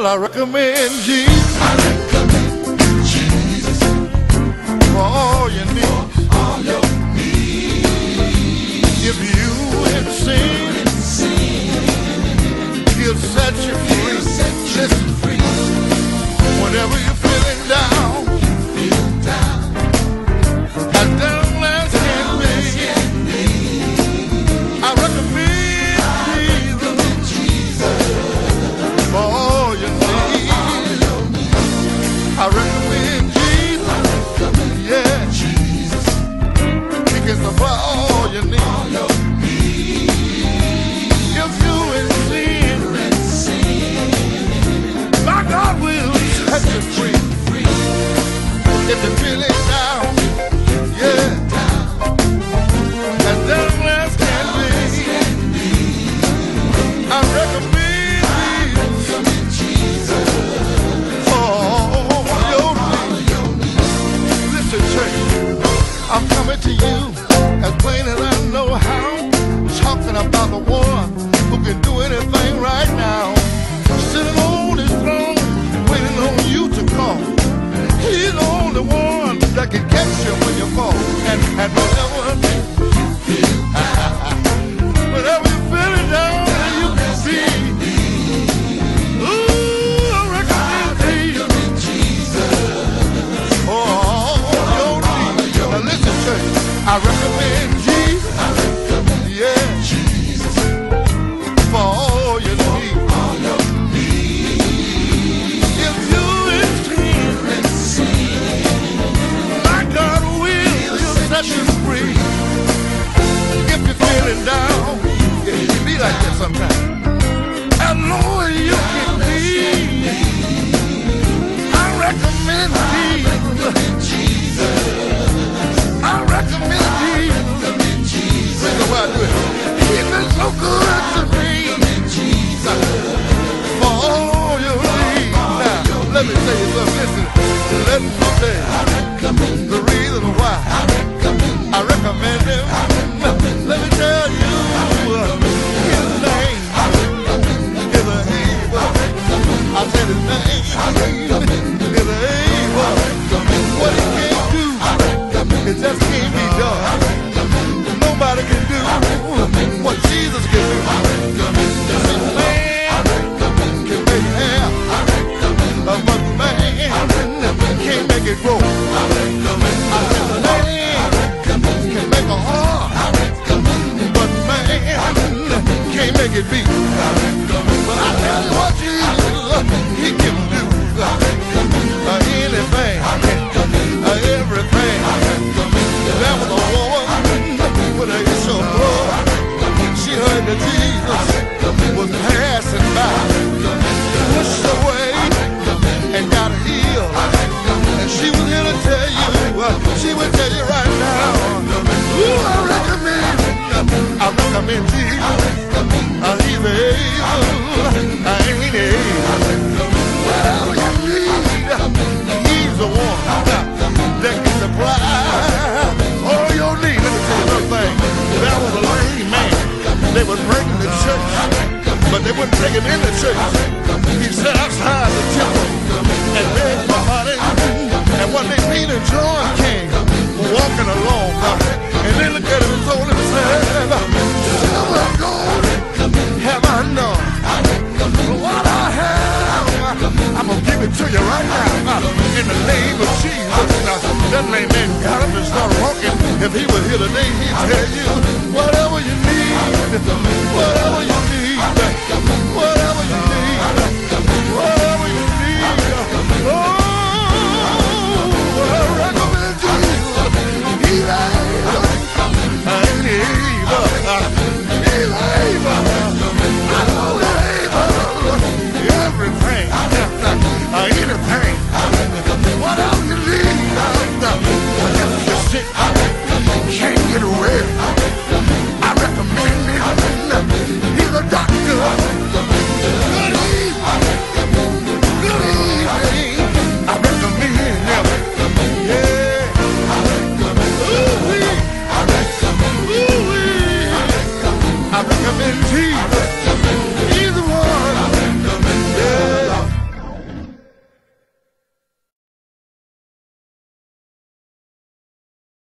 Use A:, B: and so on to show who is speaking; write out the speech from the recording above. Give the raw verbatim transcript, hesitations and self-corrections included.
A: Well, I recommend Jesus. I recommend Jesus for all your needs. For all your needs. If you have sinned, He'll set you free. Set you free. Whenever you're feeling down, feel down, as down as can be, I recommend Jesus for all your needs. I recommend Jesus. Yeah, Jesus. He can supply all your needs. If you in sin, my God will set you free. If you're feeling down, yeah, as down as can be, I recommend Jesus for all your needs. Listen, church, I'm coming to you as plain as I know how, talking about the one who can do anything right now, sitting on his throne, waiting on you to call. He's the only one that can catch you when you fall. And, and whenever, whenever you're feeling down, you can see. Ooh, I recommend Jesus for all your needs. Now listen, church, I recommend Jesus. Yeah, Jesus for all your needs. Set you free. If you're feeling down, yeah, you can be like that sometimes. As low as you can be, I recommend Jesus. I recommend Jesus. Reason why I do it. He's been so good to me. For all your needs. Now, let me tell you something. Listen, let me tell you the reason why I recommend him. Let me tell you, his name is a able. I said his name is a able. What he can't do, it just can't be done. Nobody can do what Jesus can do. See, man can make hair, but man can't make it grow. I said the name can make a heart, but man can't make it beat. But I tell you what, Jesus, He can do uh, anything, uh, everything. There was a woman with an issue of blood. She heard that Jesus was passing by, pushed away and got healed. And she was here to tell you, uh, she would tell you right now. Ooh, I recommend, I recommend Jesus. Uh, he's able, I ain't able. Whatever you need, he's the one that can supply all your needs. Let me tell you another thing. There was a lame man. They would bring him to church, but they wouldn't take him in the church. He sat outside the temple and begged for money. And one day Peter and John came walking along, uh, and they looked at him and told him, said, silver and gold have I none, but what I have, I'm going to give it to you right now, uh, in the name of Jesus. Now, that lame man got up and started walking. If he was here today, he'd tell you, whatever you